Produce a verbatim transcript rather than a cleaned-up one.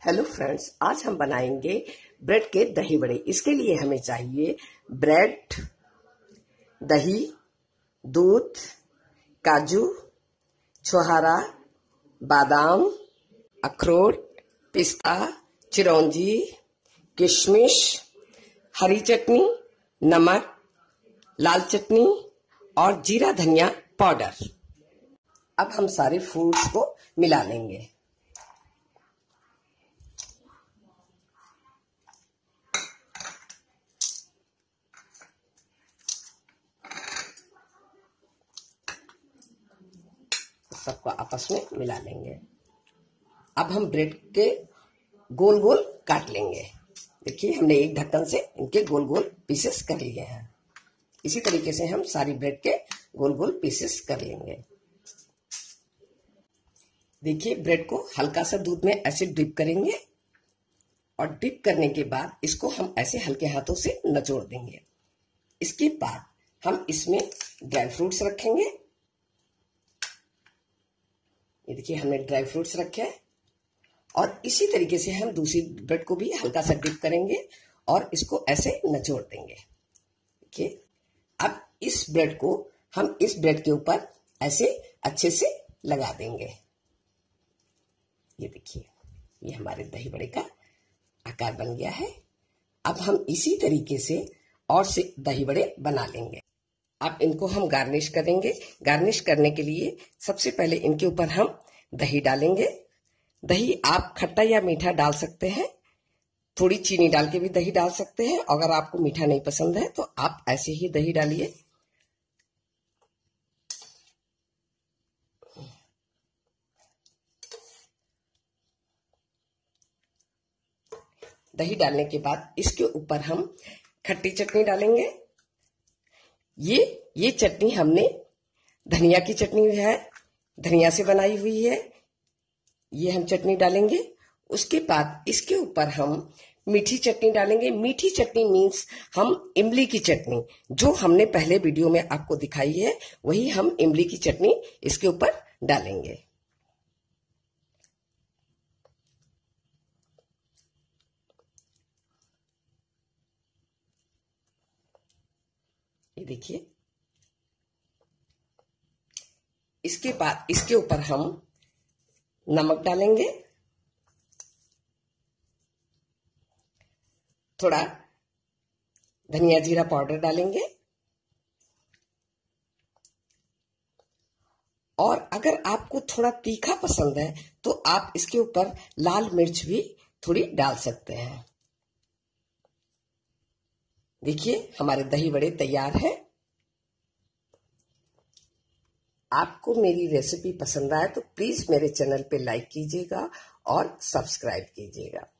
Hello friends, आज हम बनाएंगे ब्रेड के दही बड़े। इसके लिए हमें चाहिए ब्रेड, दही, दूध, काजू, छोहारा, बादाम, अखरोट, पिस्ता, चिरौंजी, किशमिश, हरी चटनी, नमक, लाल चटनी और जीरा धनिया पाउडर। अब हम सारे फ्रूट्स को मिला लेंगे। सबको आपस में मिला लेंगे। अब हम ब्रेड के गोल गोल काट लेंगे। देखिए, हमने एक ढक्कन से इनके गोल गोल पीसेस कर लिए हैं। इसी तरीके से हम सारी ब्रेड के गोल गोल पीसेस कर लेंगे। देखिए, ब्रेड को हल्का सा दूध में ऐसे डिप करेंगे और डिप करने के बाद इसको हम ऐसे हल्के हाथों से निचोड़ देंगे। इसके बाद हम इसमें ड्राई फ्रूट्स रखेंगे। ये देखिए, हमने ड्राई फ्रूट्स रखे हैं और इसी तरीके से हम दूसरी ब्रेड को भी हल्का सा डिप करेंगे और इसको ऐसे निचोड़ देंगे। देखिए, अब इस ब्रेड को हम इस ब्रेड के ऊपर ऐसे अच्छे से लगा देंगे। ये देखिए, ये हमारे दही बड़े का आकार बन गया है। अब हम इसी तरीके से और से दही बड़े बना लेंगे। अब इनको हम गार्निश करेंगे। गार्निश करने के लिए सबसे पहले इनके ऊपर हम दही डालेंगे। दही आप खट्टा या मीठा डाल सकते हैं। थोड़ी चीनी डाल के भी दही डाल सकते हैं। अगर आपको मीठा नहीं पसंद है तो आप ऐसे ही दही डालिए। दही डालने के बाद इसके ऊपर हम खट्टी चटनी डालेंगे। ये ये चटनी हमने धनिया की चटनी है, धनिया से बनाई हुई है। ये हम चटनी डालेंगे। उसके बाद इसके ऊपर हम मीठी चटनी डालेंगे। मीठी चटनी मीन्स हम इमली की चटनी, जो हमने पहले वीडियो में आपको दिखाई है, वही हम इमली की चटनी इसके ऊपर डालेंगे। ये देखिए, इसके बाद इसके ऊपर हम नमक डालेंगे, थोड़ा धनिया जीरा पाउडर डालेंगे और अगर आपको थोड़ा तीखा पसंद है तो आप इसके ऊपर लाल मिर्च भी थोड़ी डाल सकते हैं। देखिए, हमारे दही बड़े तैयार हैं। आपको मेरी रेसिपी पसंद आए तो प्लीज मेरे चैनल पे लाइक कीजिएगा और सब्सक्राइब कीजिएगा।